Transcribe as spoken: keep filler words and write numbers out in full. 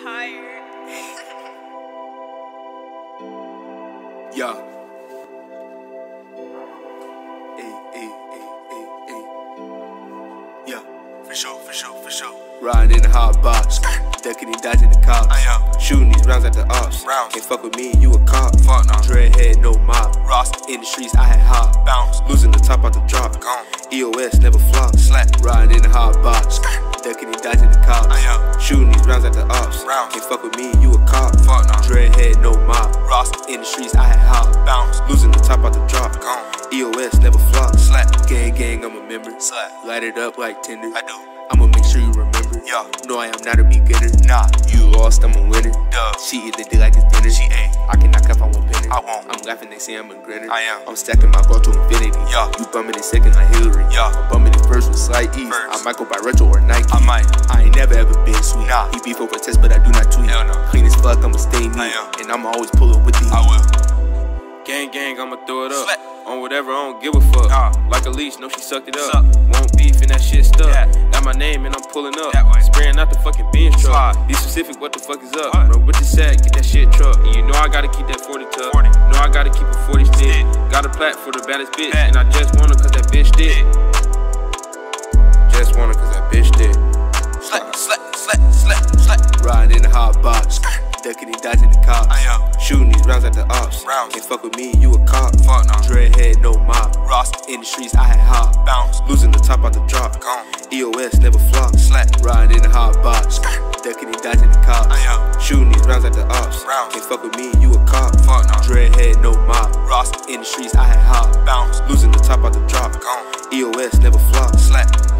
tired. Yeah. Hey, hey, hey, hey, hey. Yeah. For sure, for sure, for sure. Riding in the hot box, ducking and dodging the cops. I am. Shooting these rounds at the ops. Rounds. Can't fuck with me, you a cop. Fuck no. Dreadhead, no mop. Ross. In the streets, I had hop. Bounce. Losing the top out the drop. Gone. E O S never flop. Slap. Riding in the hot box, ducking and dodging the cops. I am. Shooting these rounds at the ops. Rounds. Can't fuck with me, you a cop. Fuck no. Dreadhead, no mop. Ross. In the streets, I had hop. Bounce. Losing the top out the drop. Gone. E O S never flop. Slap. Gang, gang, I'm a member. Slap. Light it up like Tinder. I do. I'ma make sure you remember. Yeah. No, I am not a beginner. Nah. You lost, I'm a winner. Duh. She eat the dick like it's dinner. She ain't. I cannot cuff, I won't pin it. I won't. I'm laughing, they say I'm a grinner. I am. I'm stacking my goal to infinity. Yeah. You bumming it second like Hillary. Yeah. I'm bumming it first with slight ease. First. I might go by retro or Nike. I might. I ain't never ever been sweet. Nah. He beef over test, but I do not tweet. Hell no. Clean as fuck, I'ma stay neat. I am. And I'ma always pull up with these. I will. Gang, gang, I'ma throw it up. Slap. On whatever, I don't give a fuck. Nah. Like a leash, no, she sucked it up. Suck. Won't beef and that shit stuck. Yeah. Got my name and I'm pulling up. That way. Spraying out the fucking Benz truck. Slide. Be specific, what the fuck is up? What? Bro, with the sack, get that shit truck. And you know I gotta keep that forty tuck. forty. Know I gotta keep a forty stick. Stick. Got a plat for the baddest bitch. Bet. And I just want her cause that bitch did. Just want her cause that bitch did. Slap, slap, slap, slap, slap. Riding in the hot box, ducking and dodging the cops. I am. Shooting these rounds at the ops. Rounds. Can't fuck with me, you a cop. Fuck no. Dreadhead, no mop. Ross. In the streets, I had hop. Bounce. Losing the top out the drop. Gone. E O S never flop. Slap. Riding in the hot box, ducking and dodging the cops. I am. Shooting these rounds at the ops. Rounds. Can't fuck with me, you a cop. Fuck no. Dreadhead, no mop. Ross. In the streets, I had hop. Bounce. Losing the top out the drop. Gone. E O S never flop. Slap.